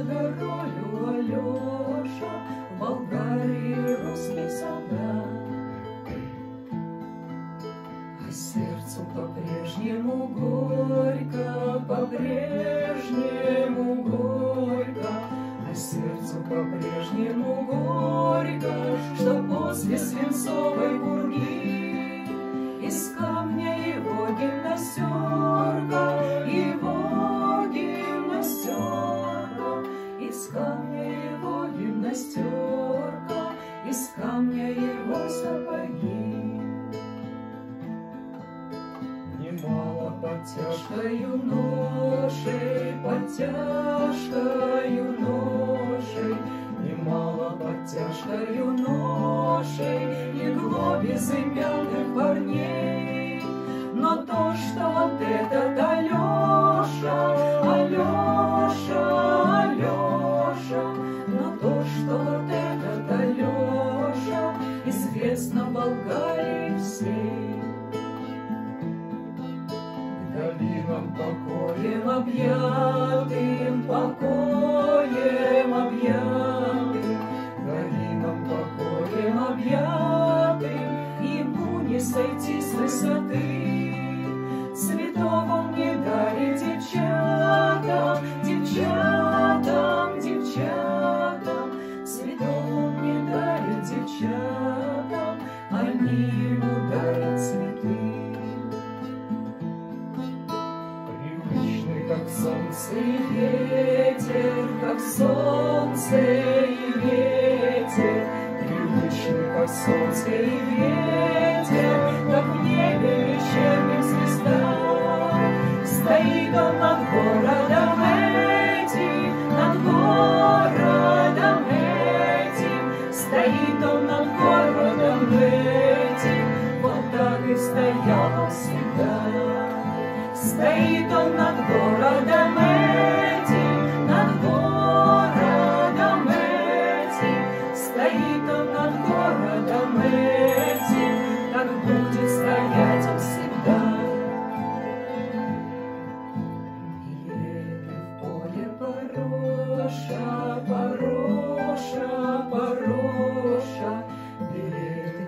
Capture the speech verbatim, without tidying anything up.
горою Алеша, в Болгарии русский солдат. А сердцу по-прежнему горько, по-прежнему горько, а сердцу по-прежнему горько, что после свинцовой пурги из камня его гимнастерка, его гимнастерка, из камня его гимнастерка, из камня его сапоги. Немало под тяжкою ношей, под тяжкою ношей, немало под тяжкою ношей и глоби мелких парней. Но то, что вот этот Алеша, Алеша, Алеша, но то, что вот этот Алеша известно в Болгарии всей. Долинам покоем объятым, покоем объятым, долинам покоем объятым, ему не сойти с высоты. Цветов он не дарит девчатам, девчатам, девчатам, цветов он не дарит девчатам, они ему дарят цветы. Как солнце и ветер, как солнце и ветер, привычный, как солнце и ветер, как в небе вечерних звезда. Стоит он над городом этим, над городом этим, стоит он над городом этим, вот так и стоял он всегда. Стоит он над городом этим, над городом этим, стоит он над городом этим, как будет стоять он всегда. Билеты в поле Пороша, Пороша, Пороша, билеты